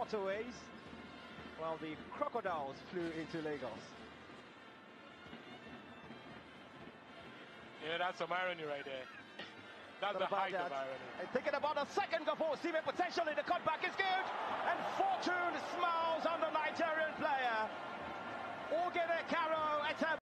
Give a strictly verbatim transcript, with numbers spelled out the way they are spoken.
waterways, while the crocodiles flew into Lagos. Yeah, that's some irony right there. That's the height of irony. And thinking about the second goal, Steven potentially the cutback is good, and four.